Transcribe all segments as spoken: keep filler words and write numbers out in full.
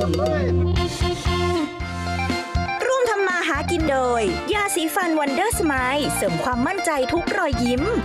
ร่วมทำมาหากินโดยยาสีฟันวันเดอร์สไมล์เสริมความมั่นใจทุกรอยยิ้ม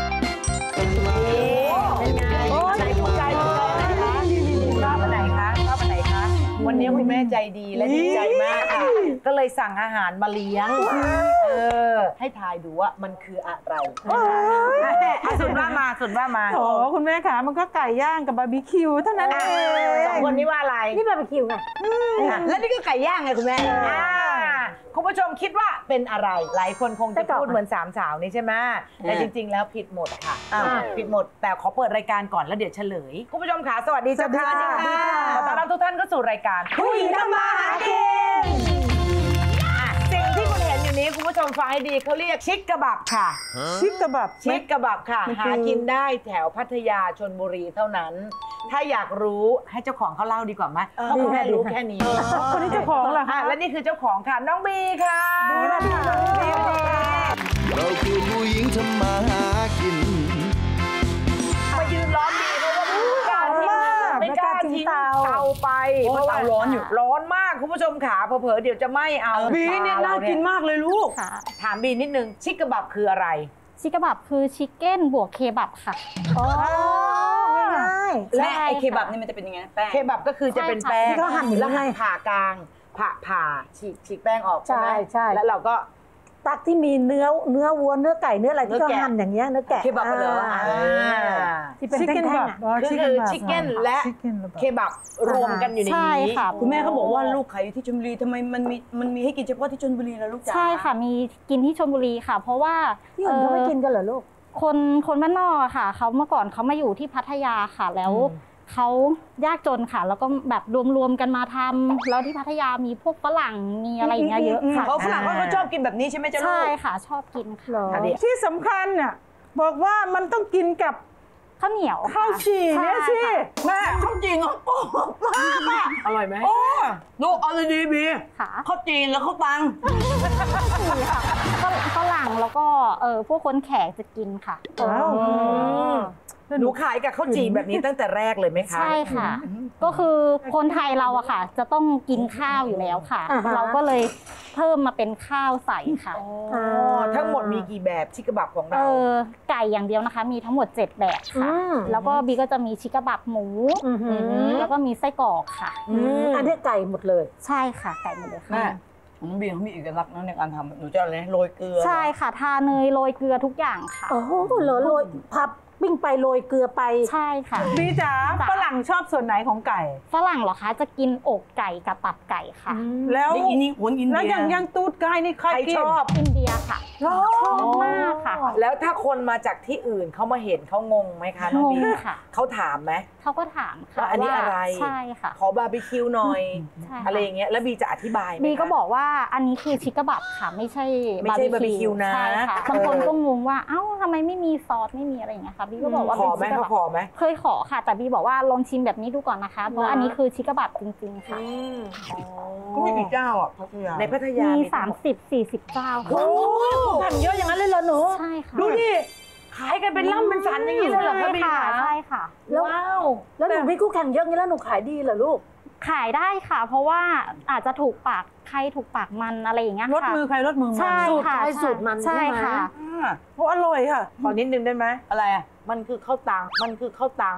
เป็นไงโอ้ใจถูกใจถูกใจนะคะชอบอันไหนคะชอบอันไหนคะวันนี้คุณแม่ใจดีและดีใจมากค่ะก็เลยสั่งอาหารมาเลี้ยงเออให้ทายดูว่ามันคืออะไรสุดว่ามาสุดว่ามาโอ้คุณแม่ขามันก็ไก่ย่างกับบาร์บีคิวเท่านั้นเองสองคนนี้ว่าอะไรนี่บาร์บีคิวไงแล้วนี่ก็ไก่ย่างไงคุณแม่คุณผู้ชมคิดว่าเป็นอะไรหลายคนคงจะพูดเหมือนสามสาวนี่ใช่ไหมแต่จริงๆแล้วผิดหมดค่ะผิดหมดแต่ขอเปิดรายการก่อนแล้วเดี๋ยวเฉลยคุณผู้ชมค่ะสวัสดีจ้าค่ะขอต้อนรับทุกท่านเข้าสู่รายการผู้หญิงทำมาหากินสิ่งที่คุณเห็นอยู่นี้คุณผู้ชมฟังให้ดีเขาเรียกชิคกะบับค่ะชิคกะบับชิคกะบับค่ะหากินได้แถวพัทยาชลบุรีเท่านั้นถ้าอยากรู้ให้เจ้าของเขาเล่าดีกว่าไหมเพราะคุณแม่รู้แค่นี้คนนี้เจ้าของเหรอคะและนี่คือเจ้าของค่ะน้องบีค่ะบีมาค่ะเราคือผู้หญิงทำมาหากินมายืนร้อนบีเพราะว่าไม่กล้าทิ้งเตาไปเพราะว่าร้อนอยู่ร้อนมากคุณผู้ชมขาเผลอๆเดี๋ยวจะไหม้เอาบีเนี่ยน่ากินมากเลยลูกถามบีนิดนึงชิคกะบับคืออะไรชิคกะบับคือชิคเก้นบวกเคบับค่ะอ๋อง่ายๆและไอเคบับนี่มันจะเป็นยังไงแป้งเคบับก็คือจะเป็นแป้งก็หั่นแล้วไงผ่ากลางผ่าผ่าฉีกฉีกแป้งออกใช่ใช่แล้วเราก็ตักที่มีเนื้อเนื้อวัวเนื้อไก่เนื้ออะไรที่ก็หั่นอย่างเงี้ยเนื้อแกะเคบับเหรอที่เป็นแท่งๆก็คือชิคเก้นและเคบับรวมกันอยู่ในนี้คุณแม่เขาบอกว่าลูกขายอยู่ที่ชลบุรีทำไมมันมีมันมีให้กินเฉพาะที่ชลบุรีล่ะลูกจ๋าใช่ค่ะมีกินที่ชลบุรีค่ะเพราะว่าที่อื่นเขาไม่กินกันเหรอลูกคนคนบ้านนอกค่ะเขาเมื่อก่อนเขามาอยู่ที่พัทยาค่ะแล้วเขายากจนค่ะแล้วก็แบบรวมๆกันมาทำแล้วที่พัทยามีพวกฝรั่งมีอะไรอย่างเงี้ยเยอะค่ะเขาฝรั่งเขาชอบกินแบบนี้ใช่ไหมจ๊ะลูกใช่ค่ะชอบกินค่ะที่สำคัญน่ะบอกว่ามันต้องกินกับข้าวเหนียวข้าวจี่เนี่ยสิแม่ข้าวจี่เขาโป๊ะมากอร่อยไหมโอ้ลูกเอาเลยดีบีข้าวจี่แล้วข้าวตังฝรั่งแล้วก็เออพวกคนแขกจะกินค่ะหนูขายกับข้าวจี่แบบนี้ตั้งแต่แรกเลยไหมคะใช่ค่ะก็คือคนไทยเราอะค่ะจะต้องกินข้าวอยู่แล้วค่ะเราก็เลยเพิ่มมาเป็นข้าวใส่ค่ะทั้งหมดมีกี่แบบชิคกะบับของเราเออไก่อย่างเดียวนะคะมีทั้งหมดเจ็ดแบบค่ะแล้วก็บีก็จะมีชิคกะบับหมูแล้วก็มีไส้กรอกค่ะอันนี้ไก่หมดเลยใช่ค่ะไก่หมดเลยค่ะน้องบีเขามีเอกลักษณ์ในการทำหนูจะอะไรโรยเกลือใช่ค่ะทาเนยโรยเกลือทุกอย่างค่ะโอ้โหเหรอโรยพับปิ้งไปโรยเกลือไปใช่ค่ะบีจ๋าฝรั่งชอบส่วนไหนของไก่ฝรั่งเหรอคะจะกินอกไก่กับตับไก่ค่ะแล้วอินนี่หัวอินเดียแล้วยังยังตูดไก่นี่ใครชอบอินเดียค่ะชอบมากค่ะแล้วถ้าคนมาจากที่อื่นเขามาเห็นเขางงไหมคะน้องบีค่ะเขาถามไหมเขาก็ถามค่ะว่าอันนี้อะไรใช่ค่ะขอบาร์บีคิวหน่อยอะไรอย่างเงี้ยแล้วบีจะอธิบายบีก็บอกว่าอันนี้คือชิคกะบับค่ะไม่ใช่ไม่ใช่บาร์บีคิวนะใช่ค่ะบางคนก็งงว่าเอ้าทำไมไม่มีซอสไม่มีอะไรอย่างเงี้ยค่ะบีก็บอกว่าขอไหมเขาขอไหมเคยขอค่ะแต่บีบอกว่าลองชิมแบบนี้ดูก่อนนะคะเพราะอันนี้คือชิคกะบับจริงๆค่ะก็มีกี่เจ้าอ่ะพัทยาในพัทยามีสามสิบสี่สิบเจ้าโอ้ทำเยอะอย่างนั้นเลยเหรอหนูใช่ค่ะดูดิขายกันเป็นล่ำเป็นสันอย่างนี้เลยเหรอคะบีใช่ค่ะว้าวแล้วหนูมีคู่แข่งเยอะงี้แล้วหนูขายดีเหรอลูกขายได้ค่ะเพราะว่าอาจจะถูกปากใครถูกปากมันอะไรอย่างเงี้ยค่ะรสมือใครรสมือมันใช่ค่ะใช่สูตรมันใช่ค่ะเพราะอร่อยค่ะขอนิดนึงได้ไหมอะไรอ่ะมันคือข้าวตังมันคือข้าวตัง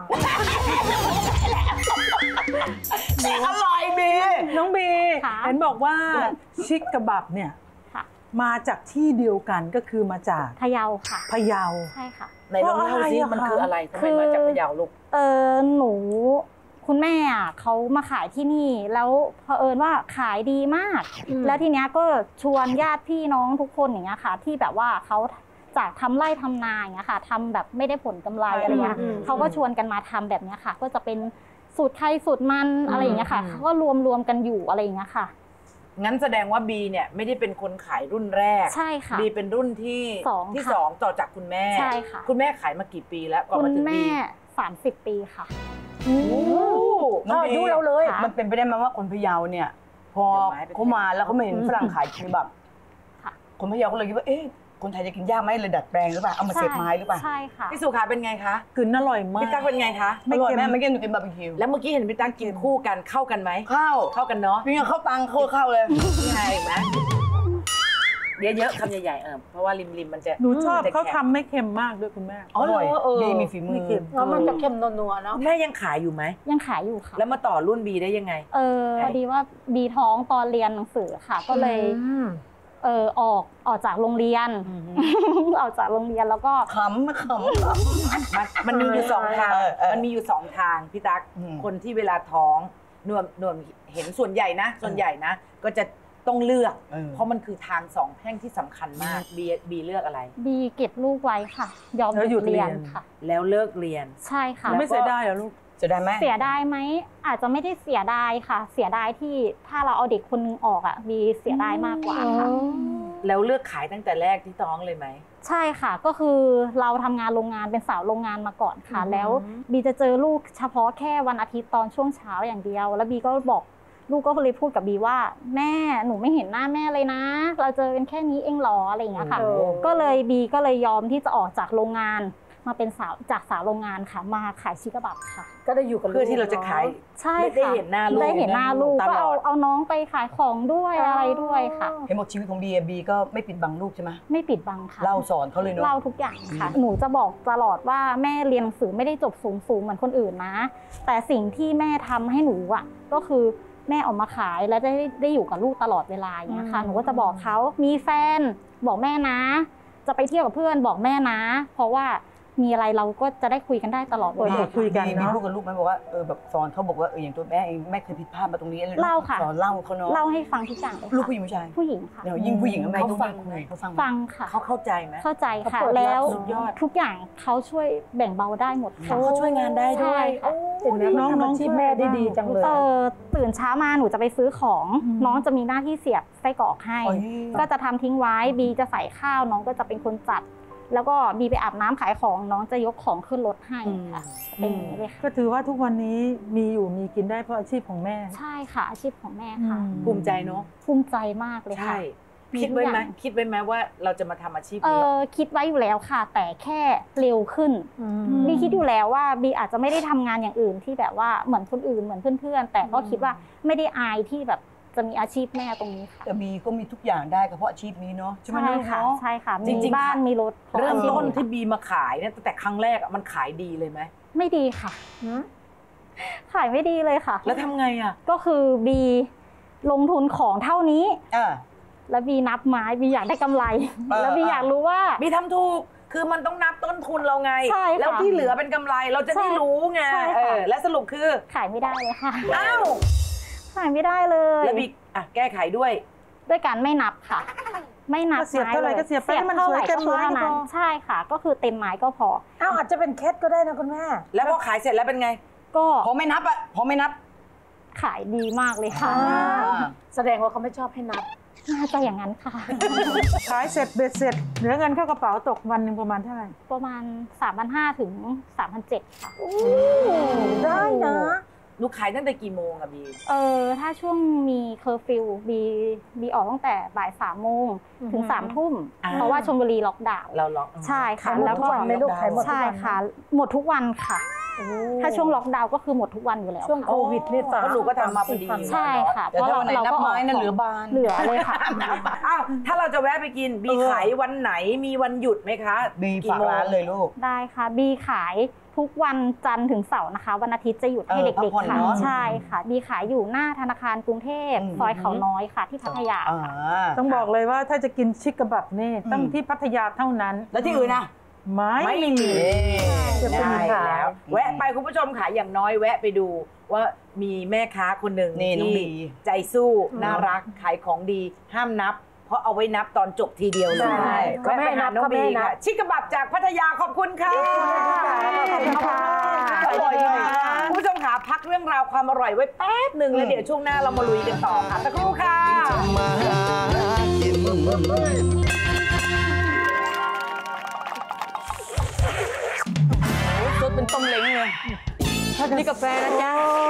อร่อยบีน้องบีเห็นบอกว่าชิคกะบับเนี่ยมาจากที่เดียวกันก็คือมาจากพะเยาค่ะพะเยาใช่ค่ะในลองเล่าสิมันคืออะไรทำไมมาจากพะเยาลูกเออหนูคุณแม่เขามาขายที่นี่แล้วเผอิญว่าขายดีมากแล้วทีเนี้ยก็ชวนญาติพี่น้องทุกคนอย่างเงี้ยค่ะที่แบบว่าเขาจากทำไร่ทำนาอย่างเงี้ยค่ะทำแบบไม่ได้ผลกำไรอะไรเงี้ยเขาก็ชวนกันมาทำแบบเนี้ยค่ะก็จะเป็นสูตรไทยสูตรมันอะไรอย่างเงี้ยค่ะเขาก็รวมรวมกันอยู่อะไรอย่างเงี้ยค่ะงั้นแสดงว่าบีเนี่ยไม่ได้เป็นคนขายรุ่นแรกใช่ค่ะบีเป็นรุ่นที่ที่สองต่อจากคุณแม่ใช่ค่ะคุณแม่ขายมากี่ปีแล้วก่อนมาถึงบีคุณแม่สามสิบปีค่ะโอ้น้องดูเราเลยมันเป็นไปได้ไหมว่าคนพะเยาเนี่ยพอเขามาแล้วเขาไม่เห็นฝรั่งขายเคบับคนพะเยาก็เลยคิดว่าเอ๊ะคนไทยจะกินยากไหมเลยดัดแปลงหรือเปล่าเอามาเสียบไม้หรือเปล่าใช่ค่ะพี่สุขาเป็นไงคะกลืนอร่อยมากพี่ตั๊กเป็นไงคะไม่เค็มแม่ไม่เค็มหนูกินบาร์บีคิวแล้วเมื่อกี้เห็นพี่ตั๊กกินคู่กันเข้ากันไหมข้าวเข้ากันเนาะนี่เข้าตังเข้าเข้าเลยนี่ไงเห็นไหมเยอะๆคำใหญ่ๆเออเพราะว่าริมๆมันจะหนูชอบมันจะเขาแข็งทำไม่เค็มมากด้วยคุณแม่อ๋อเหรอเออบีมีฝีมือไม่เค็มแล้วมันจะเค็มนัวๆเนาะแม่ยังขายอยู่ไหมยังขายอยู่ค่ะแล้วมาต่อรุ่นบีได้ยังไงเออพอดีว่าบีท้องตอนเรียนหนังสือค่ะ ก็เลยเออออกออกจากโรงเรียน ออกจากโรงเรียนแล้วก็ขำมาขำมันมันมีอยู่สองทางเออเออมันมีอยู่สองทางพี่ตั๊กอืมคนที่เวลาท้องนวมนวมเห็นส่วนใหญ่นะ ส่วนใหญ่นะ ก็จะต้องเลือกเออเพราะมันคือทางสองแพร่งที่สำคัญมากบีบีเลือกอะไรบีเก็บลูกไว้ค่ะ ยอมแล้วหยุดเรียนค่ะแล้วเลิกเรียนใช่ค่ะไม่เสียดายเหรอลูกจะได้ไหมเสียดายไหมอาจจะไม่ได้เสียดายค่ะ เสียดายที่ถ้าเราเอาเด็กคนนึงออกอ่ะบีเสียดายมากกว่าค่ะแล้วเลือกขายตั้งแต่แรกที่ท้องเลยไหมใช่ค่ะก็คือเราทำงานโรงงานเป็นสาวโรงงานมาก่อนค่ะ แล้วบีจะเจอลูกเฉพาะแค่วันอาทิตย์ตอนช่วงเช้าอย่างเดียว แล้วบีก็บอกลูกก็เลยพูดกับบีว่าแม่หนูไม่เห็นหน้าแม่เลยนะ เราเจอกันแค่นี้เองหรออะไรอย่างเงี้ยค่ะโอ้ก็เลยบีก็เลยยอมที่จะออกจากโรงงานมาเป็นสาวจากสาวโรงงานค่ะ มาขายชิคกะบับค่ะก็ได้อยู่กับลูกเพื่อที่เราจะขายใช่ได้ค่ะเห็นหน้าลูกได้เห็นหน้าลูกตลอดก็เอาเอาน้องไปขายของด้วยอะไรด้วยค่ะเห็นบอกชีวิตของบีอะบีก็ไม่ปิดบังลูกใช่ไหมไม่ปิดบังค่ะเล่าสอนเขาเลยเนาะเล่าทุกอย่างค่ะ หนูจะบอกตลอดว่าแม่เรียนหนังสือไม่ได้จบสูงสูงเหมือนคนอื่นนะ แต่สิ่งที่แม่ทำให้หนูอ่ะก็คือแม่ออกมาขายแล้วได้ได้อยู่กับลูกตลอดเวลาอย่างเงี้ยค่ะ หนูก็จะบอกเขามีแฟนบอกแม่นะ จะไปเที่ยวกับเพื่อนบอกแม่นะ เพราะว่ามีอะไรเราก็จะได้คุยกันได้ตลอดเวลาเปิดคุยกันมีเนอะพูดกับลูกไหมบอกว่าเออแบบสอนเขาบอกว่าเอออย่างตัวแม่เองแม่เคยผิดพลาดมาตรงนี้อะไรเล่าค่ะสอนเล่าเขาเนาะเล่าให้ฟังทุกอย่างเลยลูกค่ะผู้หญิงผู้ชายผู้หญิงค่ะเดี๋ยวยิ่งผู้หญิงก็แม่เขาต้องฟังคุยเขาฟังฟังค่ะเขาเข้าใจไหมเข้าใจค่ะเขาเปิดรับแล้วสุดยอดทุกอย่างเขาช่วยแบ่งเบาได้หมดค่ะเขาช่วยงานได้ด้วยใช่ค่ะเห็นไหมน้องๆทำอาชีพแม่ได้ดีจังเลยเออตื่นเช้ามาหนูจะไปซื้อของ น้องจะมีหน้าที่เสียบไส้กรอกให้โอ้ยก็จะทำทิ้งไว้บีจะใส่ข้าวน้องก็จะเป็นคนจัด แล้วก็บีไปอาบน้ำขายของน้องจะยกของขึ้นรถให้ค่ะเป็นอย่างนี้เลยค่ะก็ถือว่าทุกวันนี้มีอยู่มีกินได้เพราะอาชีพของแม่ใช่ค่ะอาชีพของแม่ค่ะอืมภูมิใจเนาะภูมิใจมากเลยใช่ค่ะคิดไว้ไหมทุกอย่างคิดไว้ไหมว่าเราจะมาทำอาชีพเอนี้อคิดไว้อยู่แล้วค่ะ แต่แค่เร็วขึ้นบีคิดอยู่แล้วว่าบีอาจจะไม่ได้ทำงานอย่างอื่นที่แบบว่าเหมือนคนอื่นเหมือนเพื่อนๆ แต่ก็คิดว่าไม่ได้อายที่แบบจะมีอาชีพแม่ตรงนี้ค่ะแต่มีก็มีทุกอย่างได้ก็เพราะอาชีพนี้เนาะใช่ไหมใช่ลูกค่ะเนาะใช่ค่ะจริมีงๆบ้านมีรถเริ่มต้นอาชีพที่บีมาขายเนี่ยตั้งแต่ครั้งแรกอะมันขายดีเลยไหมไม่ดีค่ะขายไม่ดีเลยค่ะแล้วทำไงอ่ะก็คือบีลงทุนของเท่านี้อ่าแล้วบีนับไม้บีอยากได้กำไรเออแล้วบีอยากรู้ว่าบีทำถูก คือมันต้องนับต้นทุนเราไงใช่ค่ะแล้วที่เหลือเป็นกำไรเราจะได้ใช่รู้ไงใช่ค่ะเออและสรุปคือขายไม่ได้เลยค่ะอ้าวขายไม่ได้เลยแล้วบีอ่ะแก้ไขด้วยด้วยการไม่นับค่ะ ไม่นับก็เสียบเท่าไหร่ก็เสียบไปให้มันเท่าสไหวยร่เต็ก็มคือไม้เท่าก็พนั้นอใช่ค่ะ ก็คือเต็มไม้ก็พออ้าวอาจจะเป็นเคสก็ได้นะคุณแม่แล้วพอขายเสร็จแล้วเป็นไงก็พอไม่นับอะพอไม่นับขายดีมากเลยค่ะแสดงว่าเขาไม่ชอบให้นับน่าจะอย่างนั้นค่ะขายเสร็จเบ็ดเสร็จเหลือเงินเข้ากระเป๋าตกวันหนึ่งประมาณเท่าไหร่ประมาณ สามพันห้าร้อย ถึง สามพันเจ็ดร้อย ค่ะได้นะหนูขายตั้งแต่กี่โมงอะบีเออถ้าช่วงมีเคอร์ฟิวบีบีออกตั้งแต่บ่ายสามโมงถึงสามทุ่มอ่าเพราะว่าชลบุรีล็อกดาวน์เราล็อกใช่ค่ะขายหมดแล้วทุก็กวันไหมลูกขายหมดทุกวันไหมใช่ค่ะ หมดทุกวันค่ะ ถ้าช่วงล็อกดาวน์ก็คือหมดทุกวันอยู่แล้วช่วงค่ะโควิดนี่เพราะหนูก็ทำมาพอดีอยู่ใช่ค่ะแต่ถ้าวันไหนนับไม้นั่นเหลือบานเหลือเลยค่ะอ้าวถ้าเราจะแวะไปกินบีเออขายวันไหนมีวันหยุดไหมคะบีกี่ฝากโมงร้านเลยลูกได้ค่ะบีขายทุกวันจันทร์ถึงเสาร์นะคะ วันอาทิตย์จะหยุดให้เออเด็กพักผ่อนๆค่ะเนอะใช่ค่ะบีขายอยู่หน้าธนาคารกรุงเทพอืมซอยเขาน้อยค่ะ ที่พัทยาอ่าต้องบอกเลยว่าถ้าจะกินชิคกะบับนี่ต้องที่พัทยาเท่านั้นแล้วที่อื่นนะไม้ไม่มีจะเป็นได้ขายแล้ว แวะไปคุณผู้ชมค่ะอย่างน้อยแวะไปดูว่ามีแม่ค้าคนหนึ่งนี่น้องที่บีใจสู้น่ารักขายของดีห้ามนับ เพราะเอาไว้นับตอนจบทีเดียวเลยใช่แวะไปหาน้องเขาไม่บีให้นับค่ะชิคกะบับจากพัทยาขอบคุณค่ะขอบคุณค่ะอร่อยมากคุณผู้ชมค่ะพักเรื่องราวความอร่อยไว้แป๊บหนึ่งแล้วเดี๋ยวช่วงหน้าเรามาลุยกันต่อค่ะสักครู่ค่ะทำมาหากินรสเป็นต้มเล้งเลยนี่กาแฟนะจ๊ะโอ้ย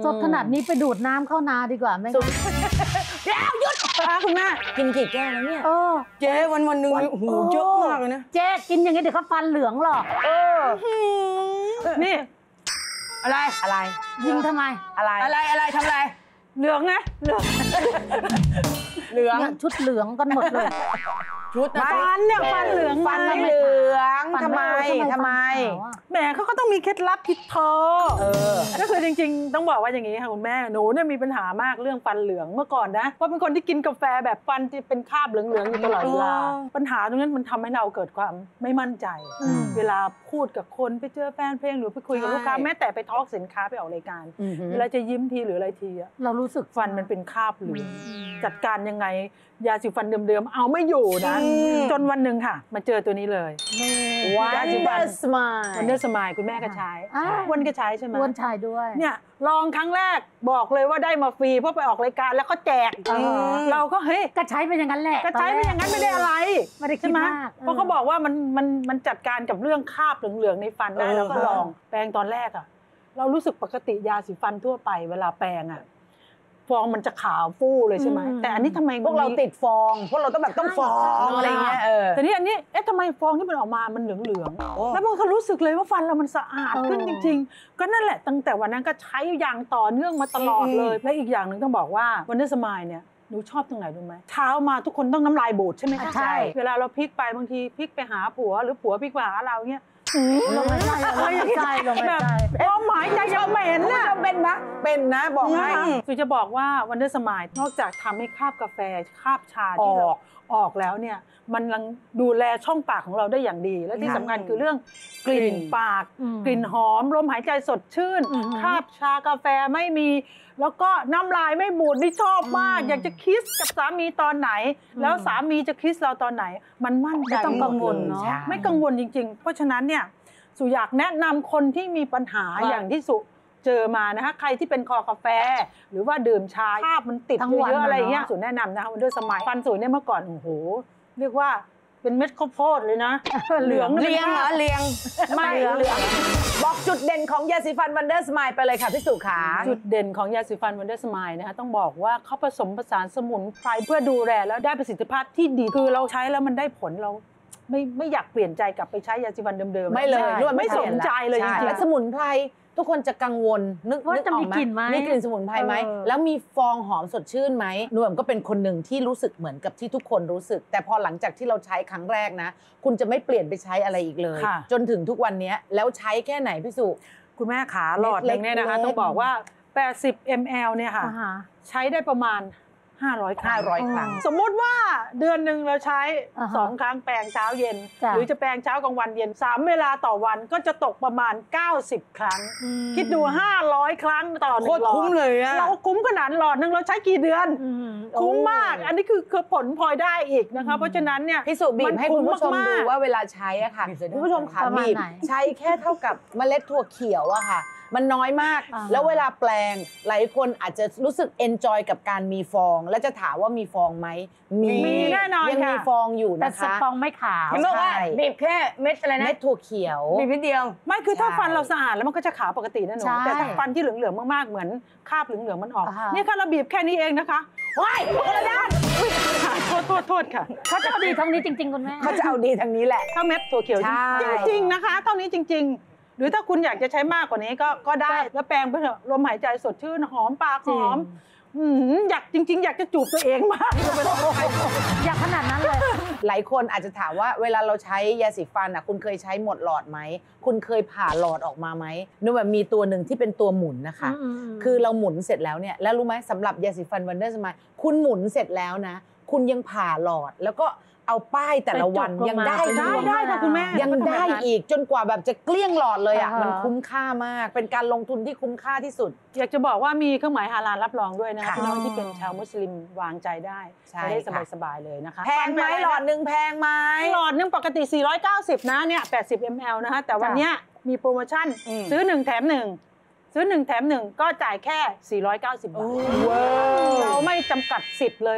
สดขนาดนี้ไปดูดน้ำเข้านาดีกว่าไหมเดี๋ยวหยุดคุณแม่กินกี่แก้วแล้วเนี่ยเออเจ๊วันวันหนึ่งโอ้โหเยอะมากเลยนะเจ๊กินอย่างนี้เดี๋ยวเขาฟันเหลืองหรอกเออนี่อะไรอะไรยิงทำไมอะไรอะไรอะไรทำอะไรเหลืองไงเหลืองเหลืองเนี่ยชุดเหลืองกันหมดเลยชุดนะฟันเนี่ยฟันเหลืองฟันไงไม่เหลืองฟันทำไมไม่ทำไมฟันขาวอะแหมเขาก็ต้องมีเคล็ดลับผิดทอเออก็คือจริงๆ ต้องบอกว่าอย่างนี้ค่ะคุณแม่หนูเนี่ยมีปัญหามากเรื่องฟันเหลืองเมื่อก่อนนะเพราะเป็นคนที่กินกาแฟแบบฟันที่เป็นคราบเหลืองๆอยู่ตลอดเวลาปัญหาตรงนั้นมันทำให้เราเกิดความไม่มั่นใจ เวลาพูดกับคนไปเจอแฟนเพลงหรือไปคุยกับลูกค้าแม้แต่ไปทอล์กสินค้าไปออกรายการเวลาจะยิ้มทีหรืออะไรทีอะเรารู้สึกฟันมันเป็นคราบเหลืองจัดการยังไงยาสีฟันเดิมๆเอาไม่อยู่นะ จนวันหนึ่งค่ะมาเจอตัวนี้เลยวันยาสีฟันสมายวันเดอร์สมายคุณแม่ก็ใช้อ่าวันก็ใช้ใช่ไหมอ้วนชายด้วยเนี่ยลองครั้งแรกบอกเลยว่าได้มาฟรีเพราะไปออกรายการแล้วก็แจกเออเราก็เฮ้ยก็ใช้ไปอย่างนั้นแหละก็ใช้ไปอย่างนั้นไม่ได้อะไรไม่ได้คิใช่ดไหมมากเพราะเขาบอกว่ามันมันมันจัดการกับเรื่องคราบเหลืองๆในฟันได้แล้วก็ลองแปรงตอนแรกอ่ะเรารู้สึกปกติยาสีฟันทั่วไปเวลาแปรงอ่ะฟองมันจะขาวฟู่เลยใช่ไหมแต่อันนี้ทำไมพวกเราติดฟอง พวกเราต้องแบบต้องฟองอะไรเงี้ยเออแต่นี่อันนี้เอ๊ะทำไมฟองที่มันออกมามันเหลืองๆแล้วมันก็รู้สึกเลยว่าฟันเรามันสะอาดขึ้นจริงๆก็นั่นแหละตั้งแต่วันนั้นก็ใช้อย่างต่อเนื่องมาตลอดเลยและอีกอย่างหนึ่งต้องบอกว่าวันเดอร์สมายเนี่ยหนูชอบตรงไหนรู้ไหมเช้ามาทุกคนต้องน้ำลายบูดใช่ไหมคะใช่เวลาเราพลิกไปบางทีพลิกไปหาผัวหรือผัวพลิกไปหาเราเนี่ยลงไม่ใช่ลงไม่ใช่ลงไม่แบบใช่ความหมายใจจะเหม็นคุณผู้น่ะชมเป็นนะเป็นนะบอกให้คือจะบอกว่าวันเดอร์สมายนอกจากทำให้คราบกาแฟคราบชาที่เราออกออกแล้วเนี่ยมันยังดูแลช่องปากของเราได้อย่างดี และที่สำคัญคือเรื่องกลิ่นปากอืมกลิ่นหอมลมหายใจสดชื่นอือหือคราบชากาแฟไม่มี แล้วก็น้ำลายไม่บูดนี่ชอบมากอืมอยากจะคิสกับสามีตอนไหน แล้วสามีจะคิสเราตอนไหน มันมั่นใจไม่ต้องกังวลเนอะใช่ไม่กังวลจริง ๆ เพราะฉะนั้นเนี่ยสุอยากแนะนำคนที่มีปัญหาอย่างที่สุเจอมานะคะใครที่เป็นคอกาแฟ หรือว่าดื่มชาคราบมันติดทั้งเยวันอะๆอะไรอย่างเงี้ยเนอะสุแนะนำนะคะวันเดอร์สมายฟันสุเนี่ยเมื่อก่อนโอ้โหเรียกว่าเป็นเม็ดข้าวโพดเลยนะ เหลืองเลียงเหรอเลียงไม่เหลืองบอกจุดเด่นของยาสีฟันวันเดอร์สมายไปเลยค่ะพี่สุขาจุดเด่นของยาสีฟันวันเดอร์สมายนะคะต้องบอกว่าเขาผสมผสานสมุนไพรเพื่อดูแลแล้วได้ประสิทธิภาพที่ดีคือเราใช้แล้วมันได้ผลเราไม่ไม่อยากเปลี่ยนใจกลับไปใช้ยาสีฟันเดิมๆไม่เลยใช่นวดไม่สนใจเลยจช่ริงและๆสมุนไพรทุกคนจะกังวลนึกว่านึกจะออมีกไหมกลิ่นไหมมีกลิ่นสมุนไพรไหมเออแล้วมีฟองหอมสดชื่นไหมหนูแบบก็เป็นคนหนึ่งที่รู้สึกเหมือนกับที่ทุกคนรู้สึก แต่พอหลังจากที่เราใช้ครั้งแรกนะ คุณจะไม่เปลี่ยนไปใช้อะไรอีกเลยค่ะจนถึงทุกวันนี้แล้วใช้แค่ไหนพี่สุคุณแม่ขาหลอดหนึ่งเนี่ยนะคะเล็กๆต้องบอกว่า แปดสิบมิลลิลิตร เนี่ยค่ะอ่าฮะใช้ได้ประมาณ ห้าร้อย ครั้งห้าร้อยครั้งสมมุติว่าเดือนหนึ่งเราใช้อ่าฮะสองครั้งแปรงเช้าเย็นจ้ะหรือจะแปรงเช้ากลางวันเย็นสามเวลาต่อวันก็จะตกประมาณ เก้าสิบ ครั้ง คิดดู ห้าร้อย ครั้งต่อหนึ่โคงตรหลอดคุ้มเลยอะเราคุ้มขนาดหลอดหนึ่งเราใช้กี่เดือนอืมคุ้มมาก อันนี้คือคือผลพลอยได้อีกนะคะ เพราะฉะนั้นเนี่ยพี่สุบีบให้คุณผู้ชมนดูคุ้ว่าเวลาใช้อะค่ะบีบใส่ได้คุณผู้ชมค่ะประมาณบีบไหนใช้แค่เท่ากับเมล็ดถั่วเขียวอะค่ะ มันน้อยมากอ่าแล้วเวลาแปลงหลายคนอาจจะรู้สึกเอนจอยกับการมีฟอง แล้วจะถามว่ามีฟองไหมมีมีแน่นอนยังมีค่ะฟองอยู่แต่นะสคะปองไม่ขาวเห็นบอกว่าใช่บีบแค่เม็ดอะไรนะเม็ดถั่วเขียวบีบนิดเดียวไม่คือถ้าใช่ฟันเราสะอาดแล้วมันก็จะขาวปกตินะหนูใช่แต่ถ้าฟันที่เหลืองๆมากๆเหมือนคราบเหลืองๆมันออกอ่าฮะเนี่ยค่ะเราบีบแค่นี้เองนะคะว้ายคนละด้านอุ๊ยโทษโทษโทษค่ะเขาจะเอาดีเท่านี้จริง ๆ คุณแม่เขาจะเอาดีทางนี้แหละถ้าเม็ดถั่วเขียวใช่จริงๆนะคะเท่านี้จริง ๆ หรือถ้าคุณอยากจะใช้มากกว่านี้ก็ก็ได้แล้วแปรงไปเถอะลมหายใจสดชื่นหอมปากหอมอืมอยากจริง ๆ อยากจะจูบตัวเองมากเลยอยากขนาดนั้นเลยหลายคนอาจจะถามว่าเวลาเราใช้ยาสีฟันอ่ะคุณเคยใช้หมดหลอดไหมคุณเคยผ่าหลอดออกมาไหมนูแบบมีตัวหนึ่งที่เป็นตัวหมุนนะคะอืมอืมคือเราหมุนเสร็จแล้วเนี่ยแล้วรู้ไหมสำหรับยาสีฟันวันเดอร์สมายคุณหมุนเสร็จแล้วนะ คุณยังผ่าหลอดแล้วก็เอาป้ายแต่ละวันไปจุกลงมายังได้ได้อีกได้ค่ะคุณแม่ยังได้อีกจนกว่าแบบจะเกลี้ยงหลอดเลยอ่ะอ่าฮะมันคุ้มค่ามาก เป็นการลงทุนที่คุ้มค่าที่สุดอยากจะบอกว่ามีเครื่องหมายฮาลาลรับรองด้วยนะค่ะพี่น้องที่เป็นชาวมุสลิมวางใจได้ใช่ใช้ได้ค่ะสบายๆเลยนะคะแพงไหมหลอดหนึ่งแพงไหมหลอดหนึงปกติ สี่ร้อยเก้าสิบ นะเนี่ย แปดสิบมิลลิลิตร นะคะแต่วันเนี้ยมีโปรโมชั่นอืมซื้อหนึ่งแถมหนึ่งซื้อหนึ่งแถมหนึ่งก็จ่ายแค่ สี่ร้อยเก้าสิบ บาทเราไม่จำกัดสิทธิ์เลย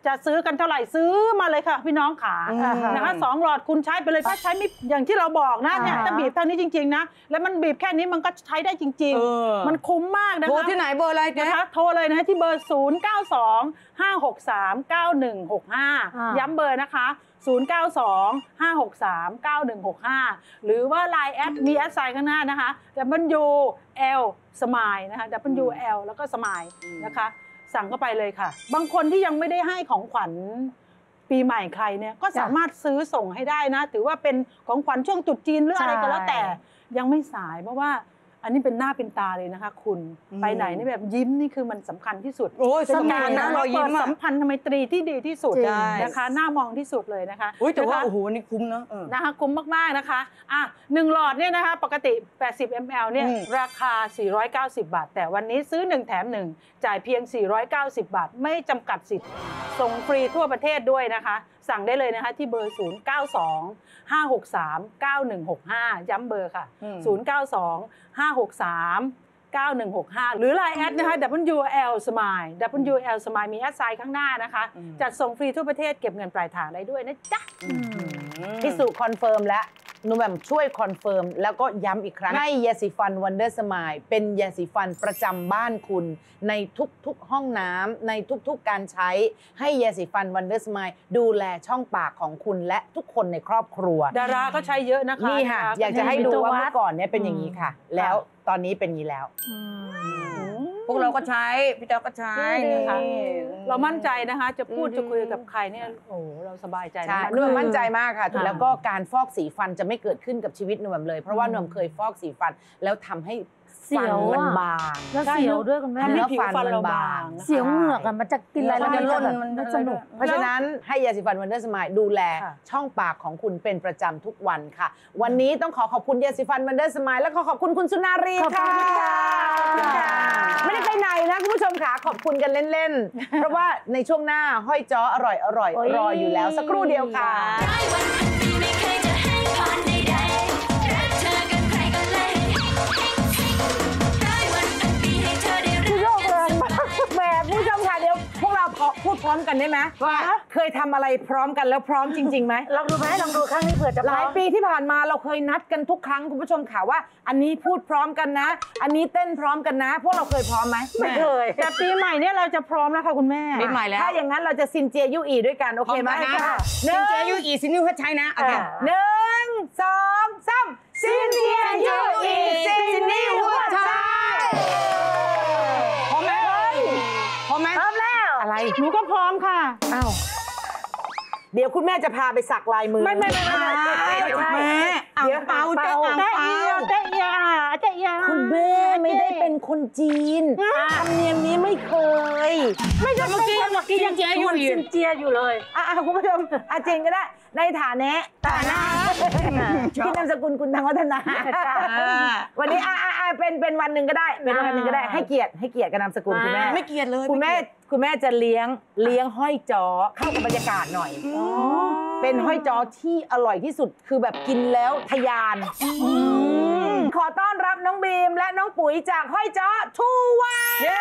จะซื้อกันเท่าไหร่ซื้อมาเลยค่ะพี่น้องขานะคะสองหลอดคุณใช้ไปเลยถ้าใช้ไม่อย่างที่เราบอกนะเนี่ยถ้าบีบเท่านี้จริงๆนะแล้วมันบีบแค่นี้มันก็ใช้ได้จริงๆมันคุ้มมากนะคะโทรที่ไหนเบอร์อะไรนะคะโทรเลยนะที่เบอร์ศูนย์ เก้า สอง ห้า หก สาม เก้า หนึ่ง หก ห้าย้ำเบอร์นะคะศูนย์ เก้า สอง ห้า หก สาม เก้า หนึ่ง หก ห้าหรือว่า ไลน์ แอดมีแอดไซน์ข้างหน้านะคะ ดับเบิลยู แอล Smile นะคะ ดับเบิลยู แอล แล้วก็ Smile นะคะสั่งเข้าไปเลยค่ะบางคนที่ยังไม่ได้ให้ของขวัญปีใหม่ใครเนี่ยก็สามารถซื้อส่งให้ได้นะถือว่าเป็นของขวัญช่วงตรุษจีนหรืออะไรก็แล้วแต่ยังไม่สายเพราะว่าอันนี้เป็นหน้าเป็นตาเลยนะคะคุณไปไหนนี่แบบยิ้มนี่คือมันสำคัญที่สุดโอ้ยเป็นสำคัญนะการรอยยิ้มสัมพันธไมตรีที่ดีที่สุดใช่นะคะหน้ามองที่สุดเลยนะคะอุ้ยแต่ว่านะคะโอ้โหนี่คุ้มนะเออนะคะคุ้มมากๆนะคะอ่ะหนึ่งหลอดเนี่ยนะคะปกติแปดสิบมิลลิลิตรเนี่ยอืมราคาสี่ร้อยเก้าสิบ บาท แต่วันนี้ซื้อหนึ่งแถมหนึ่งจ่ายเพียงสี่ร้อยเก้าสิบ บาทไม่จำกัดสิทธิ์ส่งฟรีทั่วประเทศด้วยนะคะสั่งได้เลยนะคะที่เบอร์ศูนย์ เก้า สอง ห้า หก สาม เก้า หนึ่ง หก ห้าย้ำเบอร์ค่ะศูนย์ เก้า สอง ห้า หก สาม เก้า หนึ่ง หก ห้าหรือ ไลน์ แอดนะคะ ดับเบิลยู แอล Smile ดับเบิลยู แอล Smile มีแอดไซน์ข้างหน้านะคะจัดส่งฟรีทั่วประเทศเก็บเงินปลายทางได้ด้วยนะจ๊ะพี่สุคอนเฟิร์มแล้วหนูแบบช่วยคอนเฟิร์มแล้วก็ย้ำอีกครั้งให้ยาสีฟันวันเดอร์สมายเป็นยาสีฟันประจำบ้านคุณในทุกๆห้องน้ำในทุกๆการใช้ให้ยาสีฟันวันเดอร์สมายดูแลช่องปากของคุณและทุกคนในครอบครัวดาราก็ใช้เยอะนะคะนี่ค่ะดรอยากจะให้ดูว่ามีตัวเมื่อก่อนเนี่ยเป็นอย่างนี้ค่ะ แล้วตอนนี้เป็นอย่างนี้แล้วพวกเราก็ใช้พี่เจ้าก็ใช้นี่ค่ะนี่เรามั่นใจนะคะ จะพูดจะคุยกับใครเนี่ยโอ้โหเราสบายใจใช่นะคะหนุ่มมั่นใจมากค่ะค่ะแล้วก็การฟอกสีฟันจะไม่เกิดขึ้นกับชีวิตหนุ่มเลย เพราะว่าหนุ่มเคยฟอกสีฟันแล้วทำให้เสีฟันยวมันอะบางแล้วเสียวด้วยคุณแม่ทำให้ผิวฟันเนื้อฟันมันเราบาบางงเสียวเหงือกอะมันจะกินอะไรแล้วมันจะมันจะล่นแบบมันไม่สนุกเพราะฉะนั้นให้ยาสีฟันวันเดอร์สมายดูแลค่ะช่องปากของคุณเป็นประจำทุกวันค่ะ วันนี้ต้องขอขอบคุณยาสีฟันวันเดอร์สมายและขอขอบคุณคุณสุนารีขอบคุค่ะณค่ะไม่ได้ไปไหนนะคุณผู้ชมค่ะขอบคุณกันเล่นๆ เพราะว่าในช่วงหน้าห้อยจ้ออร่อยอร่อยโอ้ยรออยู่แล้วสักครู่เดียวค่ะร้อยวันพันปีไม่เคยจะให้พรใดๆรักเธอกันใครก็เลยร้อยวันพันปีให้เธอได้รักโยกเลยแหมผู้ชมค่ะเดี๋ยวพวกเราขอพูดพร้อมกันได้ไหมว่าเคยทำอะไรพร้อมกันแล้วพร้อมจริงๆไหมลองดูไหมลองดูครั้งนี้เผื่อจะหลายปีที่ผ่านมาเราเคยนัดกันทุกครั้งคุณผู้ชมค่ะว่า อันนี้พูดพร้อมกันนะ อันนี้เต้นพร้อมกันนะ พวกเราเคยพร้อมไหมไม่เคยแต่ปีใหม่เนี่ยเราจะพร้อมแล้วค่ะคุณแม่ปีใหม่แล้วถ้าอย่างนั้นเราจะซินเจียยุอีด้วยกันโอเคไหมพร้อกันนะหนึ่งซินเจยุอีซินิวพัชชัยนะโอเคหนึ่งสองสามซินเจียยุอีซินนิวพัชชัยพร้อมไหมพร้อมไหมพร้อมแล้วอะไรหนูก็พร้อมค่ะอ้าวเดี๋ยวคุณแม่จะพาไปสักลายมือไม่ไม่ไม่ไม่ไม่ใช่แม่อ่างเดี๋ยวเปาเจ๊อ่างเตะเปาเอียเตะเอียเตะเอียคุณแม่ไม่ได้เป็นคนจีนธรรมเนียมนี้ไม่เคยไม่ใช่เมื่อกี้เมื่อกี้ยังเจ๊อยู่อีซินเจียอยู่เลยอ่ะอ่ะคุณผู้ชมอ่ะจริงก็ได้ในฐานะฐานะที่นามสกุลคุณทางวัฒนาวันนี้อ่ะอ่ะอ่ะเป็นเป็นวันหนึ่งก็ได้เป็นวันหนึ่งก็ได้ให้เกียรติให้เกียรติกับนามสกุลคุณแม่ไม่เกลียดเลยคุณแม่คุณแม่จะเลี้ยงเลี้ยงห้อยจ้อเข้ากับบรรยากาศหน่อยเป็นห้อยจ้อที่อร่อยที่สุดคือแบบกินแล้วทะยานขอต้อนรับน้องบีมและน้องปุ๋ยจากห้อยจ้อทูวัน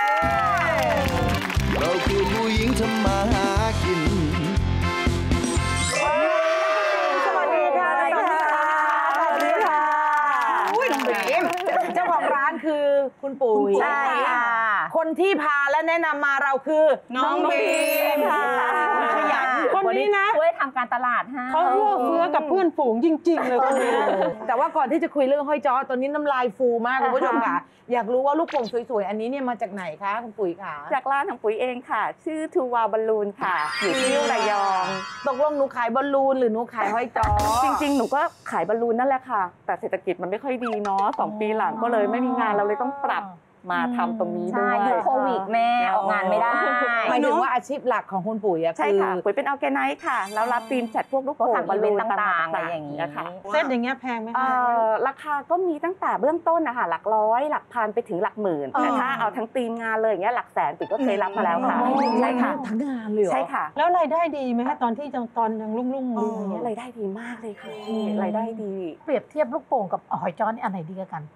เราคือผู้หญิงทำมาหากินสวัสดีค่ะสวัสดีค่ะสวัสดีค่ะอุ้ยน้องบีมเจ้าของร้านคือคุณปุ๋ยใช่ค่ะคนที่พาและแนะนำมาเราคือน้องบีมค่ะขยันคนนี้นะช่วยทำการตลาดให้เขาเอื้อเฟื้อกับเพื่อนฝูงจริง ๆ เลยคนนี้แต่ว่าก่อนที่จะคุยเรื่องห้อยจ้อตอนนี้น้ำลายฟูมากคุณผู้ชมค่ะ อยากรู้ว่าลูกโป่งสวยๆ อันนี้เนี่ยมาจากไหนคะคุณปุ๋ยคะจากร้านของปุ๋ยเองค่ะ ชื่อทูวาบอลลูนค่ะ อยู่ที่ระยองตกลงหนูขายบอลลูนหรือหนูขายห้อยจ้อจริงๆ หนูก็ขายบอลลูนนั่นแหละค่ะ แต่เศรษฐกิจมันไม่ค่อยดีเนาะสองปีหลังก็เลยไม่มีงานเราเลยต้องปรับมาทำตรงนี้ด้ใช่วยอยู่โควิดแม่ออกงานไม่ได้หมายถึงว่าอาชีพหลักของคุณปุ๋ยอะใช่คือค่ะ ปุ๋ยเป็นออร์แกไนซ์ค่ะ แล้วรับธีมจัดพวกลูกโป่งทำบอลลูนอีเวนต์ต่างๆอะไรอย่างนี้นี้ค่ะเซตอย่างเงี้ยแพงไหมเอ่คะอราคาก็มีตั้งแต่เบื้องต้นนะคะหลักร้อยหลักพันไปถึงหลักหมื่น แต่ถ้าเอาทั้งธีมงานเลยอย่างเงี้ยหลักแสนปุ๋ยก็เคยรับมาแล้วค่ะใช่ค่ะทั้งงานเลยเหรอใช่ค่ะแล้วรายได้ดีไหมคะตอนที่ยังตอนยังรุ่งๆอยู่อย่างเงี้ยรายได้ดีมากเลยค่ะพี่รายได้ดีเปรียบเทียบลูกโป่งกับหอยจ้อนี่อันไหนดีกว่ากัน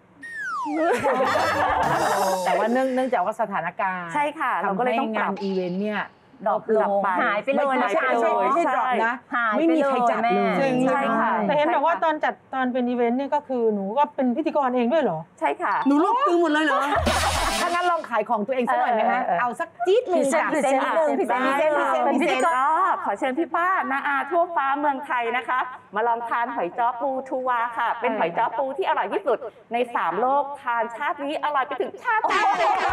แต่ว่าเนื่องเนื่องจากว่าสถานการณ์ใช่ค่ะ เราทำก็เลยให้ต้องปงารันบอีเวนต์เนี่ยดรอปลงหายไปเลยไม่นะใช่ไม่ใช่ไม่ใช่ดรอปนะหายไม่มีใครจับเลยใช่ค่ะแต่เห็นบอกว่าตอนจัดตอนเป็นอีเวนต์เนี่ยก็คือหนูก็เป็นพิธีกรเองด้วยเหรอใช่ค่ะหนูลูกตึงหมดเลยเหรอถ้างั้นลองขายของตัวเองสักหน่อยไหมคะเอาสักจี๊ดหนึ่งจ้ะพรีเซนต์หนึ่งพรีเซนต์พรีเซนต์พรีเซนต์เป็นพิธีกรขอเชิญพี่ป้านาอาทั่วฟ้าเมืองไทยนะคะ มาลองทานหอยจ้อปูทูวาค่ะ เป็นหอยจ้อปูที่อร่อยที่สุดในสามโลกทานชาตินี้อร่อยไปถึงชาติหน้าเลยค่ะ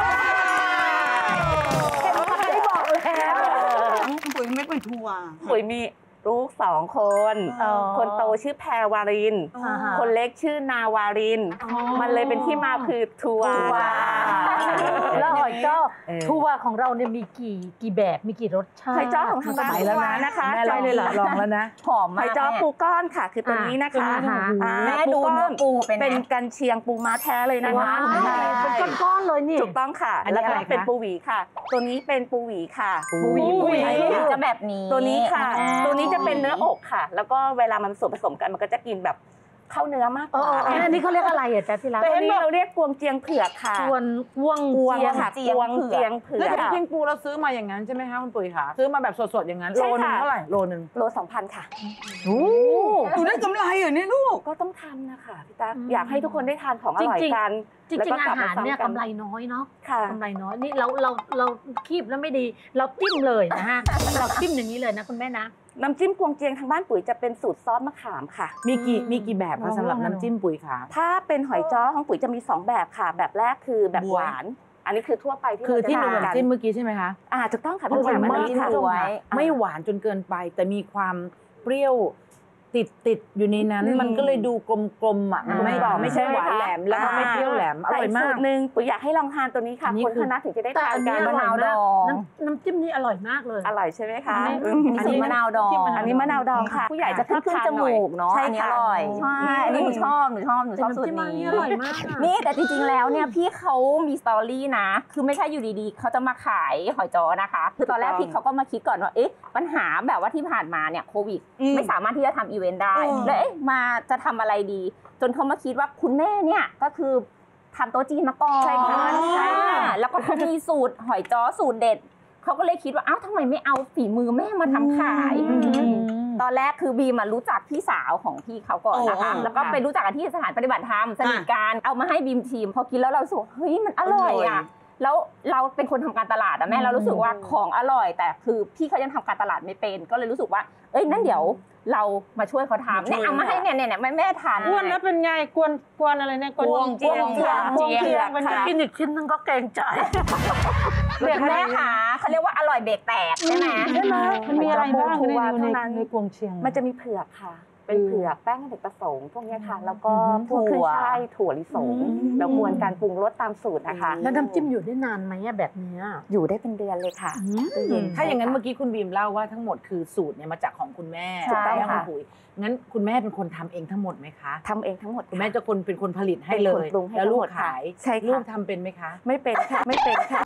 ไม่บอกแล้วปุ๋ยไม่เป็นทัวร์ปุ๋ยมีลูกสองคน คนโตชื่อแพรวาริน คนเล็กชื่อนาวาริน มันเลยเป็นที่มาคือทัวร์แล้วหอยจ้อทัวร์ของเราเนี่ยมีกี่กี่แบบมีกี่รสชาติหอยจ้อของทางร้านทัวร์นะคะแม่ลองเลยเหรอลองแล้วนะหอมหมากอยจ้อปูก้อนค่ะ คือตัวนี้นะคะอ่าอ่าแม่ดูเนื้อปูเป็นเป็นกันเชียงปูม้าแท้เลยนะคะเป็นก้อนๆเลยนี่ถูกต้องค่ะอันนี้แล้วก็อะไรคะเป็นปูหวีค่ะ ตัวนี้เป็นปูหวีค่ะปูหวีปูหวีจะแบบนี้ตัวนี้ค่ะ ตัวนี้จะเป็นเนื้ออกค่ะ แล้วก็เวลามันผสมผสมกันมันก็จะกินแบบเข้าเนื้อมากกเอว่าออันนี้เขาเรียกอะไรอ่ะจ๊ะที่รักตัวนี้เราเรียกกวงเจียงเผือกค่ะชวนว่วงกวงเจียงค่ะเจีกยงวงเผืเจียอกงเผืแล้วอกจากพิงปูเราซื้อมาอย่างนั้นใช่ไหมคะคุณปุ๋ยคะซื้อมาแบบสดๆอย่างนั้นใช่โลนึงค่ะเท่าไหร่โลนึงโลสองพันค่ะหนูได้กำไรเหรอเนี่ยลูกก็ต้องทำนะคะพี่ตั๊กอยากให้ทุกคนได้ทานของอร่อยกันจริงแล้วๆก็อาลับหารซ้ำเนี่ยกักำไรน้อยเนาะค่ะกำไรน้อยนี่เราเราเราคีบแล้วไม่ดี เราจิ้มเลยนะฮะเราจิ้มอย่างนี้เลยนะคุณแม่นะน้ำจิ้มกวงเจียงทางบ้านปุ๋ยจะเป็นสูตรซอสมะขามค่ะมีกี่มีกี่แบบคะสำหรับน้ำจิ้มปุ๋ยคะถ้าเป็นหอยจ้อของปุ๋ยจะมีสองแบบค่ะ แบบแรกคือแบบบ๊วยหวาน อันนี้คือทั่วไปที่คือเราจะที่หนูทานกันจิ้มเมื่อกี้ใช่ไหมคะอ่าถูกต้องค่ะอร่อยมากเป็นค่ะสวยไม่หวานจนเกินไป แต่มีความเปรี้ยวติดติดอยู่ในนั้น มันก็เลยดูกลมๆอ่ะมันไม่ไม่ใช่หวานแหลมแล้วก็ไม่เปรี้ยวแหลมอร่อยมาสูกตรหนึ่งปุ๋ยอยากให้ลองทานตัวนี้ค่ะอันนี้คนคือคณะถึงจะได้แต่ทานอันกันี้นอร่อยมากน้ำน้ำจิ้มนี่อร่อยมากเลยอร่อยใช่ไหมคะอันนี้อืมมีสูตรมะนาวดองอันนี้มะนาวดองค่ะ ผู้ใหญ่จะจะขึ้นทานจหน่อมูกเนาะใช่อันนี้อค่ะร่อยใช่อันนี้หนูชอบหนูชอบหนูชอบสูตรน้ำจิ้มอัน นี้นี้อร่อยมากอะนี่แต่จริงๆ แล้วเนี่ยพี่เขามีสตอรี่นะ คือไม่ใช่อยู่ดีๆ เขาจะมาขายหอยจ้อนะคะ คือตอนแรกพี่เขาก็มาคิดก่อนว่า เอ๊ะ ปัญหาแบบว่าที่ผ่านมาเนี่ยโควิด ไม่สามารถที่จะทำอีเวนต์ได้ แล้วเอ๊ะ มาจะทำอะไรดี จนเขามาคิดว่าคุณแม่เนี่ยก็คือทำโต๊ะจีนมาก่อนใช่ค่ะอ่าแล้วก็เขามีสูตรหอยจ้อสูตรเด็ด เขาก็เลยคิดว่า อ้าวทำไมไม่เอาฝีมือแม่มาทำขาย ตอนแรกคือบีมรู้จักพี่สาวของพี่เขาก่อนนะคะอ๋อแล้วก็ไปรู้จักกันที่สถานปฏิบัติธรรมสนิทกันเอามาให้บีมชิมพอกินแล้วเรารู้สึกว่าเฮ้ยมันอร่อยอ่ะแล้วเราเป็นคนทำการตลาดอะแม่เรารู้สึกว่าของอร่อย แต่คือพี่เขายังทำการตลาดไม่เป็นก็เลยรู้สึกว่าเอ้ยนั่นเดี๋ยวเรามาช่วยเขาทำเนี่ยเอามาให้เนี่ยเนี่ยเนี่ยแม่แม่ทานอ้วนแล้วเป็นไงกวนกวนอะไรเนี่ยกวงเจียงกวงกวงเจียงเป็นค่ะกินอีกชิ้นนึงก็เกรงใจเรียกแม่ค่ะเขาเรียกว่าอร่อยเบรกแตกใช่ไหมใช่ไหมมันมีอะไรบ้างในทัวร์ในเท่านั้นในกวงเชียงมันจะมีเผือกค่ะ เป็นเผือกแป้งอเนกประสงค์พวกเนี้ยค่ะ แล้วก็พวกขึ้นช่ายถั่วลิสงแล้วกวนการปรุงรสตามสูตรนะคะแล้วน้ำจิ้มอยู่ได้นานไหมอะแบบเนี้ยอยู่ได้เป็นเดือนเลยค่ะตู้เย็นถ้าอย่างนั้นเมื่อกี้คุณบีมเล่าว่าทั้งหมดคือสูตรเนี่ยมาจากของคุณแม่ถูกต้องแม่ค่ะณปุ๋ยงั้นคุณแม่เป็นคนทำเองทั้งหมดไหมคะทำเองทั้งหมดคุณแม่จะคนเป็นคนผลิตให้เลเป็นยคนปรุงให้แล้วลูทั้งหกมดค่ะขายใช่ค่ะลูกทำเป็นไหมคะไม่เป็นค่ะ ไม่เป็นค่ะ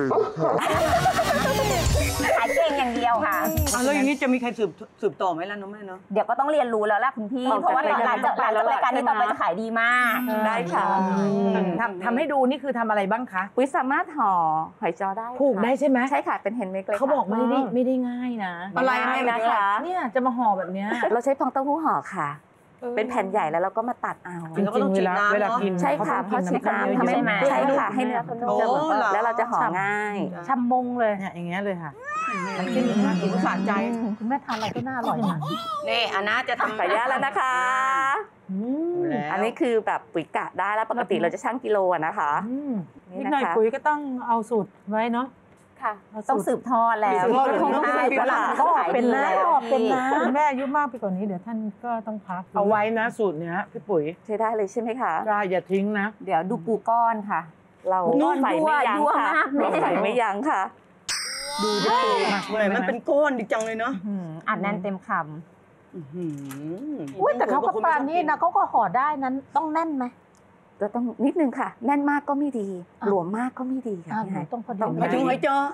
ขายเก่งอย่างเดียวค่ะอ่ะแล้วอย่างนี้จะมีใครสืบสืบต่อไหมล่ะน้องแม่เนาะเดี๋ยวก็ต้องเรียนรู้แล้วล่ะคุณพี่ออกเพราะว่าจากหลังจากหลังจากรายการนี้ต่อไปจะขายดีมากได้ค่ะทำทำให้ดูนี่คือทำอะไรบ้างคะปุ๋ยสามารถห่อหอยจ้อได้ค่ะผูกได้ใช่ไหมใช่ค่ะ เป็นเฮนด์เมดเลยค่ะเขาบอกไม่ได้ไม่ได้ง่ายนะอะไรง่ายนะคะเนี่ยจะมาห่อแบบเนี้ยเราใช้ฟองเต้าหู้ห่อค่ะ เป็นแผ่นใหญ่แล้วเราก็มาตัดเอาจริงๆก็ต้องฉีดน้ำเวลาเนอะกินใช่ค่ะเพราะฉีดน้ำทำให้ใช่ไหมใช่ค่ะให้เนื้อเขานุ่โอ้มเหรอแล้วเราจะห่อง่ายชำมงเลยเนี่ยอย่างเงี้ยเลยค่ะมันขึ้นน่ากินสะใจคุณแม่ทานอะไรก็น่าอร่อยนะนี่อันนะจะทำขออนุญาตแล้วนะคะ อันนี้คือแบบปุ๋ยกะได้แล้วปกติเราจะชั่งกิโลอะนะคะนิดหน่อยปุ๋ยก็ต้องเอาสูตรไว้เนาะค่ะต้องสืบทอดแล้วสืบทอดคงต้องสืสืบบ ทอดแล้วเขาเขาออกขายเป็นดีนะแล้วออกเป็นนะคุณแม่อายุมากไปกว่านี้เดี๋ยวท่านก็ต้องพักเอาไว้นะสูตรเนี้ยพี่ปุ๋ยใช้ได้เลยใช่ไหมคะได้อย่าทิ้งนะเดี๋ยวดูปูก้อนค่ะเรานุ่มใส่ไม่ยั้งยั่วค่ะมากแม่เราใส่ไม่ยั้งค่ะดูดิปูมากเหมือนมันเป็นก้อนดีจังเลยเนาะอืมอัดแน่นเต็มคอื้อหืออุ้ยแต่เขาก็ปราณีตนะเขาก็ห่อได้นั้นต้องแน่นไหมก็ต้องนิดนึงค่ะ แน่นมากก็ไม่ดีอ่ะหลวมมากก็ไม่ดีค่ะอ่าพี่หนูไฮต้องพอดีต้องหมายถึงหอยจ้อ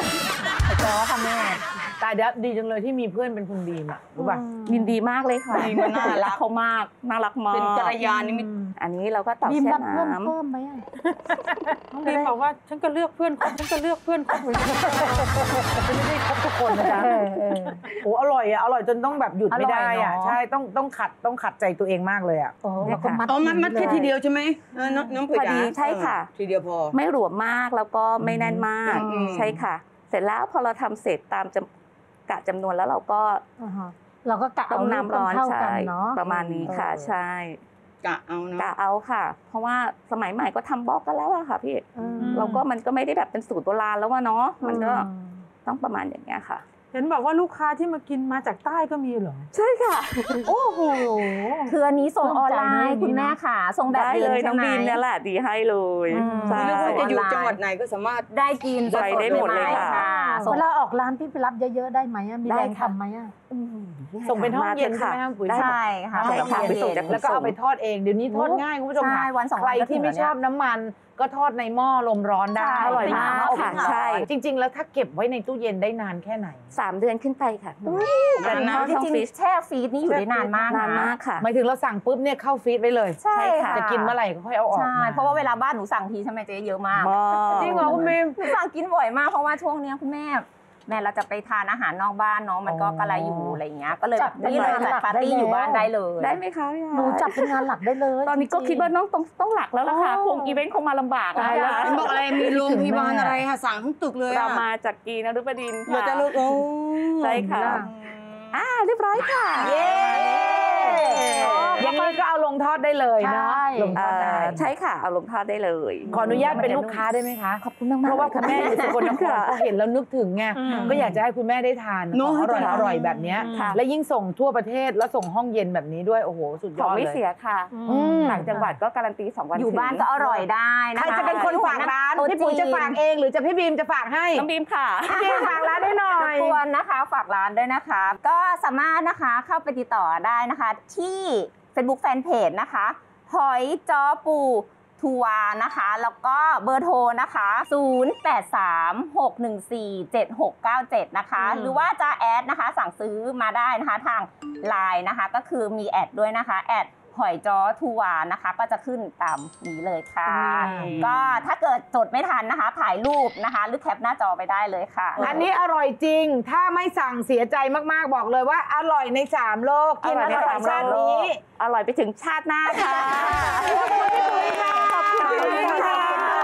จ้อค่ะแม่ตายเดี๋ยวดีจังเลยที่มีเพื่อนเป็นคุณบีมอ่ะรู้ป่ะยินดีมากเลยค่ะดีมากน่ารักเขามากน่ารักมากเป็นกัลยาณมิตรอันนี้เราก็ตอบบีมแช่รับเพิ่มน้ำเพิ่มไหมอะน้องบีมบอกว่าฉันก็เลือกเพื่อนคนฉันก็เลือกเพื่อนคนเหมือนกันฉันไม่ได้คบทุกคนนะจ๊ะเออเออโอ้อร่อยอ่ะอร่อยจนต้องแบบหยุดไม่ได้อร่อยอ่ะเนอะใช่ต้องต้องขัดต้องขัดใจตัวเองมากเลยอ่ะโอ้เราก็มัดอ๋อมัดมัดแค่ทีเดียวใช่ไหมเออน้องน้องเผือกพอดีจ๋าใช่ค่ะเออทีเดียวพอไม่หลวมมากแล้วก็ไม่แน่นมากอืมใช่ค่ะ เสร็จแล้วพอเราทำเสร็จตามจำกะจำนวนแล้วเราก็อ่าฮะเราก็กะต้เอามน้ำร้อนเท่าใช่กันเนาะประมาณนี้ค่ะเออใช่กะเอาเนาะกะเอาค่ะ เพราะว่าสมัยใหม่ก็ทำบล็อกกันแล้วอะค่ะพี่อืมเราก็มันก็ไม่ได้แบบเป็นสูตรโบราณแล้วว่าเนาะมันก็อืมต้องประมาณอย่างเงี้ยค่ะเห็นบอกว่าลูกค้าที่มากินมาจากใต้ก็มีเหรอใช่ค่ะโอ้โหคืออันนี้ส่งออนไลน์คุณแม่ค่ะ ส่งแบบได้เย็เลนยน้ใช่องไหมบีมเนี่ยแหละดีให้เลยอืมใช่ไม่รู้ว่าจะอยู่จังหวัดไหนก็สามารถได้กินสดไปๆได้หมดเลยค่ะส่งเวลาออกร้านพี่ไปรับเยอะๆได้ไหมอะมีได้แรงค่ะทำไหมอะอืมส่งเป็นทอดเย็นใช่ไหมมาครับปุ๋ยได้ใช่ค่ะใช่ค่ะไปส่งจากแล้วก็เอาไปทอดเองเดี๋ยวนี้ทอดง่ายคุณผู้ชมใช่ค่ะวันสองใควัรนก็ถึที่งไม่แล้วเนี่ยชอบน้ำมันก็ทอดในหม้อลมร้อนได้ใช่อร่อยมากอบค่ะร้อนใช่จริง ๆ แล้วถ้าเก็บไว้ในตู้เย็นได้นานแค่ไหนสามเดือนขึ้นไปค่ะแต่จน้ำริช่องงฟรีซๆแช่ฟรีซนี่อยู่ได้นานมากนานนะมากค่ะหมายถึงเราสั่งปุ๊บเนี่ยเข้าฟรีซไว้เลยใช่ค่ะจะกินเมื่อไหร่ก็ค่อยเอาออกใช่มาเพราะว่าเวลาบ้านหนูสั่งทีใช่ไหมเจ๊เยอะมากจริงเหรอคุณบีมหนูสั่งกินบ่อยมากเพราะว่าช่วงเนี้ยคุณแม่ แม่เราจะไปทานอาหารนอกบ้านเนาะมันก็กระไรอยู่อะไรอย่างเงี้ยก็เลยแบบนี่เลยจัดปาร์ตี้อยู่บ้านได้เลยได้ไหมคะพี่หนูจับเป็นงานหลักได้เลยตอนนี้ก็คิดว่าน้องต้องต้องหลักแล้วล่ะค่ะคงอีเวนต์คงมาลำบากอะเห็นบอกอะไรมีโรงพยาบาลอะไรค่ะสั่งทั้งตึกเลยเราอะมาจากกีนฤบดินทร์เราค่ะจะเลิกโอ้ใช่ค่ะอ่าเรียบร้อยค่ะเย้อย่างนี้ก็เอาลงทอดได้เลยเนาะลงทอดได้เอ่อใช่ค่ะเอาลงทอดได้เลยขออนุญาตเป็นลูกค้าได้ไหมคะขอบคุณมากๆเพราะว่าคุณแม่อยู่สกลนครค่ะพอเห็นแล้วนึกถึงไงก็อยากจะให้คุณแม่ได้ทานของอร่อยอร่อยแบบเนี้ยค่ะและยิ่งส่งทั่วประเทศแล้วส่งห้องเย็นแบบนี้ด้วยโอ้โหสุดยขออง ดไม่เลยเสียค่ะอืมต่างจังหวัดก็การันตีสองวันอยู่ถึงบ้านก็อร่อยได้นะใครคะจะเป็นคนฝากร้านโต๊ะพี่ปุ๋ยจีนจะฝากเองหรือจะพี่บีมจะฝากให้น้องบีมค่ะพี่บีมฝากร้านได้หน่อรบยกวนนะคะฝากร้านด้วยนะคะ ก็สามารถนะคะเข้าไปติดต่อได้นะคะที่ Facebook Fanpage นะคะหอยจ้อปูทัวร์นะคะ แล้วก็เบอร์โทรนะคะ ศูนย์ แปด สาม หก หนึ่ง สี่ เจ็ด หก เก้า เจ็ด นะคะ หรือว่าจะแอดนะคะสั่งซื้อมาได้นะคะทางไลน์นะคะ ก็คือมีแอดด้วยนะคะแอดหอยจ้อทัวร์นะคะ ก็จะขึ้นตามนี้เลยค่ะ ก็ถ้าเกิดจดไม่ทันนะคะ ถ่ายรูปนะคะ หรือแคปหน้าจอไปได้เลยค่ะอันนี้อร่อยจริง ถ้าไม่สั่งเสียใจมากๆบอกเลยว่าอร่อยในสามโลกกินอร่อยชาตินี้อร่อยไปถึงชาติหน้าค่ะขอบคุณพี่ปุ๋ยค่ะขอบคุณค่ะ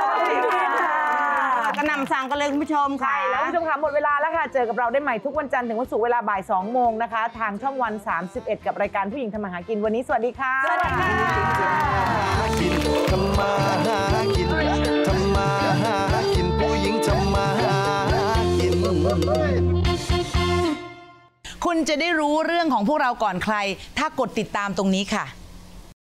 กระหน่ำสั่งกันเลยคุณผู้ชมค่ะใช่แล้วคุณผู้ชมค่ะหมดเวลาแล้วค่ะ เจอกับเราได้ใหม่ทุกวันจันทร์ถึงวันศุกร์เวลาบ่ายสองโมงนะคะ ทางช่องวันสามสิบเอ็ดกับรายการผู้หญิงทำมาหากินวันนี้สวัสดีค่ะสวัสดีค่ะกินทำมาหากินทำมาหากินผู้หญิงทำมาหากินคุณจะได้รู้เรื่องของพวกเราก่อนใคร ถ้ากดติดตามตรงนี้ค่ะ